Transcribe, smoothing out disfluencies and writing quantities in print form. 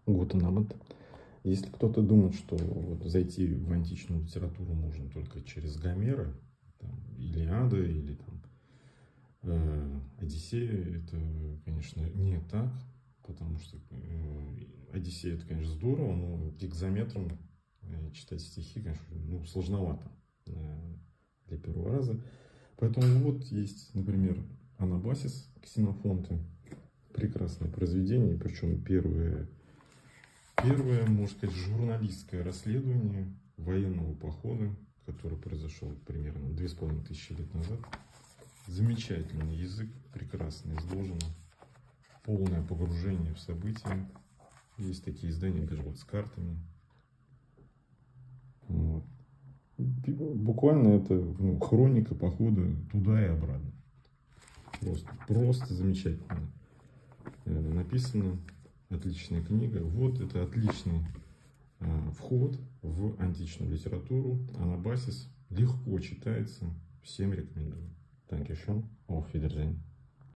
Гутенабанд. Если кто-то думает, что вот зайти в античную литературу можно только через Гомера, там, Илиада или там, Одиссея, это, конечно, не так, потому что Одиссея это, конечно, здорово, но гекзаметром читать стихи, конечно, ну, сложновато для первого раза. Поэтому вот есть, например, Анабасис Ксенофонта, прекрасное произведение, причем первое, можно сказать, журналистское расследование военного похода, который произошел примерно 2500 лет назад. Замечательный язык, прекрасно изложено, полное погружение в события. Есть такие издания даже вот с картами. Вот. Буквально это хроника похода туда и обратно. Просто замечательно написано. Отличная книга. Вот это отличный вход в античную литературу. Анабасис легко читается. Всем рекомендую. Dankeschön. Auf Wiedersehen.